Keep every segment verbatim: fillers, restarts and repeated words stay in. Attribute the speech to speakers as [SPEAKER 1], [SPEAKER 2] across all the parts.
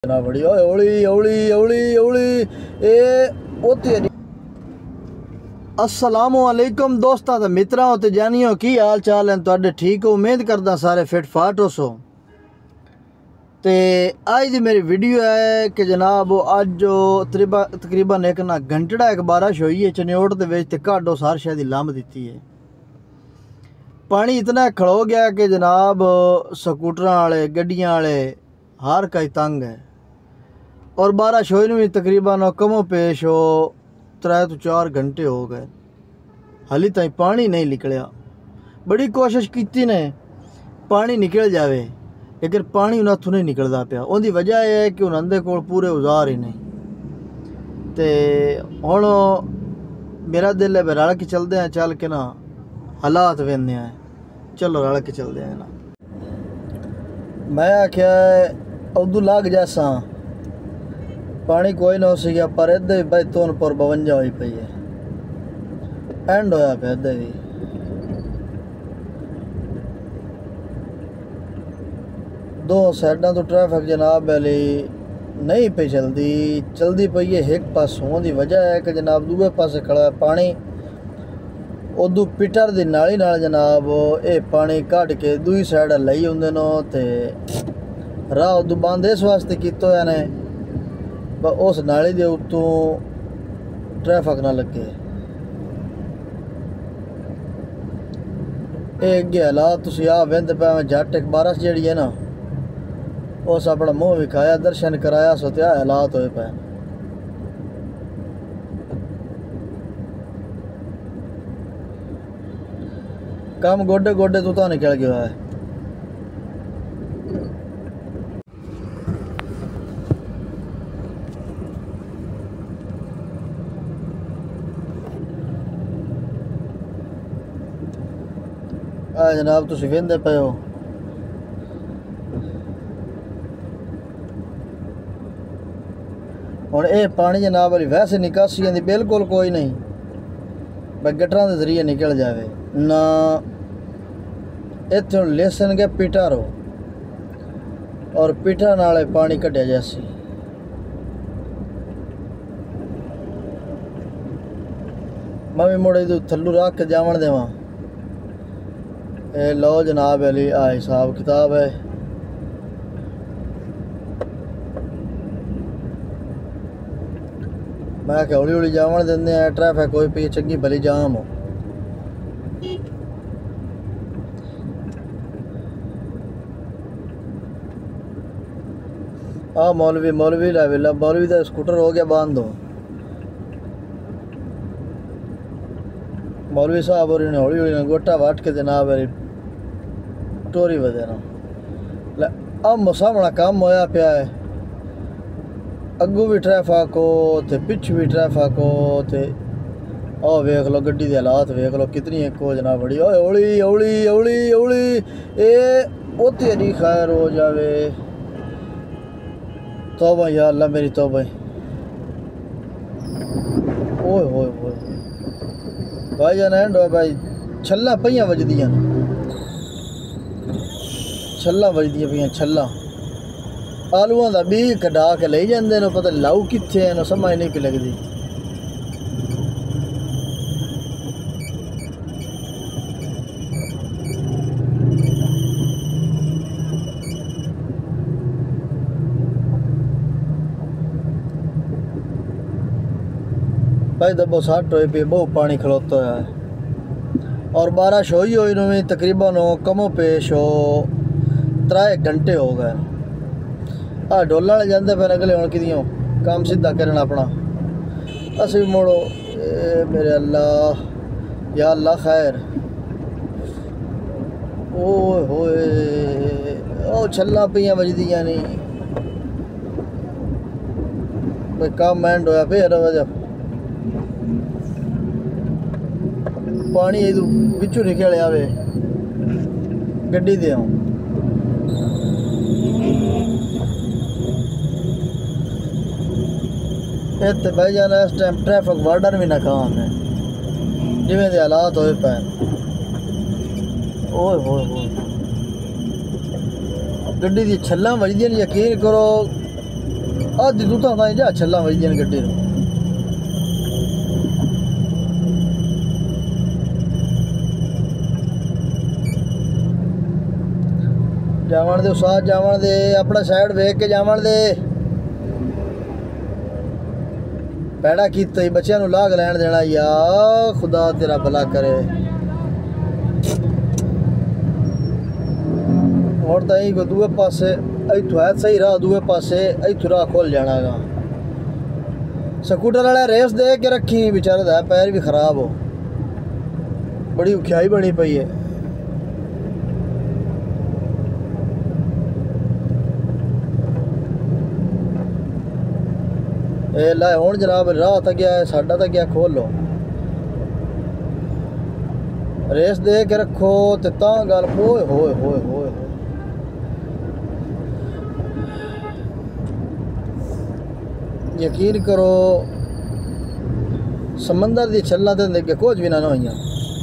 [SPEAKER 1] ना बड़ी ओए हौली हौली हौली हौली ए ओते अस्सलामु अलैकुम दोस्तां ते मित्रां ते जानियो की हाल चाल है तुहाडे ठीक हो। उम्मीद करदा सारे फिट फाट हो सो। ते अज दी मेरी वीडियो है कि जनाब अज जो तकरीबन एक ना घंटा एक बारिश हुई है चनियोट दे विच ते काडो सार शह दी लंब दी है। पानी इतना खड़ो गया कि जनाब स्कूटरां वाले गड्डियां वाले हर कई तंग है। और बारिश होई भी तकरीबन कमो पेश हो त्रै तो चार घंटे हो गए, हाली ताई पानी नहीं निकलिया। बड़ी कोशिश की ने पानी निकल जाए लेकिन पानी उन्होंने नहीं निकलता पाया। उनकी वजह यह है कि उन्होंने कोल पूरे औजार ही नहीं। तो हुण मेरा दिल है रल के चलते हैं, चल के ना हालात वेंदे हैं, चलो रल के चलते हैं ना। मैं आख्या उदू लग जासा पानी कोई ना हो सकिया, पर इधर भी भाई तोन पर बवंजा हुई पई है, एंड होया पे इधर भी। दो साइडा तो ट्रैफिक जनाब वाली नहीं पे चलती चलती पई है एक पास होने की वजह है कि जनाब दूए पासे खड़ा है पानी। उदू पिटर की नाली नाल जनाब ये पानी कट के दूई साइड लई आउंदे ने ते राह उदू बंद इस वास्ते कीता होया ने उस नाली के उत्तों ट्रैफिक ना लगे। ये अगे हालात तुसीं आ वेंदे पे जट एक बारिश जिहड़ी है ना उस अपना मुँह विखाया दर्शन कराया सो ते हालात होए पे। काम गोडे गोडे तो निकल गया है। आ जनाब तुसीं वेंदे पे हो हुण ये पानी जनाब वाली वैसे निकासी की बिल्कुल कोई नहीं, भाई गटरां के जरिए निकल जाए ना। इत्थे लेसन के पिटर हो और पिटर नाल पानी कटिया जैसी। मैं भी मुड़े थल्लू रख के जावन देवां। ए लो जनाब अली आ हिसाब किताब है। मैं क्या हौली हौली जावन देंदे हैं, ट्रैफिक कोई पी चंगी भली जाम हो। आ मौलवी मौलवी ला वेला मौलवी का स्कूटर हो गया बंद हो। मौलवी साहब और हौली हौली गोटा वट के जनाब वाली टोरी वजे ना अब सामना काम होया पिया है। अगू भी ट्रैफिक हो तो पिछ भी ट्रैफिक हो तो आ वेख लो गड्डी के हालात वेख लो कितनी एक हो जनाब बड़ी ओए हौली हौली हौली हौली ए ओते नहीं खैर हो जावे। तौबा या अल्लाह मेरी तौबा। ओए होए होए भाई जान एंड भाई छल्ला पईयां वजदियां छल्ला वजदियां पईयां छल्ला आलूआं दा बी कढा के ले जांदे ने, पता लाऊ कित्थे है समझ नहीं पी लगदी। भाई दबो सट होए पे बहुत पानी खड़ोता है और बारिश होई होई नूं भी तकरीबन हो कमो पेश हो त्रै घंटे हो गए। आ डोला वाले जाते फिर अगले हुण किदियों काम सीधा करन अपना। असीं मुड़ो ए मेरे अल्लाह या अल्लाह खैर। ओए होए ओ छल्ला पियां वजदियां नहीं कोई काम एंड होया फिर वजह पानी इधर बिचू निकल आवे गड्डी दे आऊं। इतने बह जाना इस टाइम ट्रैफिक वार्डन भी नाकाम है जिमें दे हालात होए पे। ओए होए होए गड्डी दी छल्लां वजदियां यकीन करो अद्धी तूं ताईं जा छल्लां वजदियां गड्डी नूं। जावन दे उसाद जावन दे, अपना साइड वेख के जावन दे। पैड़ा कीता बच्चों नूं लाग लैण देना या खुदा तेरा भला करे। और ताई को दूए पासे इथों है सही राह, दूए पासे इथों राह खुल जाना गा। स्कूटर वाला रेस दे के रखी, बेचारे दा पैर भी खराब हो, बड़ी उखियाई बनी पई है। ए ला हुण जनाब राह तक गया है, साडा तक गया खोल लो। रेस दे के रखो ते तां गल। ओए होए होए होए यकीन करो समंदर दी छल्लां ते अगे कुछ भी ना होइयां।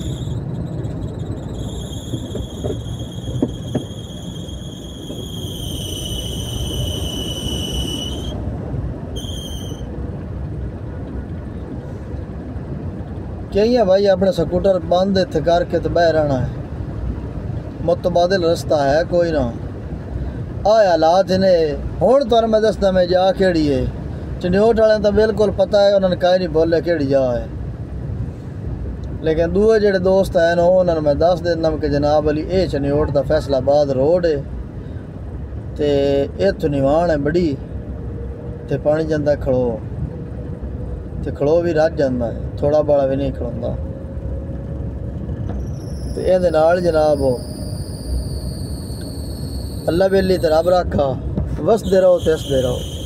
[SPEAKER 1] क्या है भाई, अपने स्कूटर बंद इत्थे करके तो बह रहना है। मुतबादिल रास्ता है कोई ना। आ हालात ने हुण तुहानूं मैं दसदा मैं जा केड़ी है। चंडियोट वाले तो बिल्कुल पता है, उन्होंने कहीं नहीं बोले केड़ी जा है। लेकिन दूए जेड़े दोस्त हैं ना उन्होंने मैं दस देना कि जनाब अली ये चंडियोट का फैसलाबाद रोड है ते इत्थों निवाण है बड़ी ते पानी जांदा खड़ो ते खड़ो भी रज जांदा है, थोड़ा बड़ा भी नहीं खड़ोंदा। ते इहदे नाल जनाब अल्लाह बेली ते रब रखा, वसदे रहो ते हसदे रहो।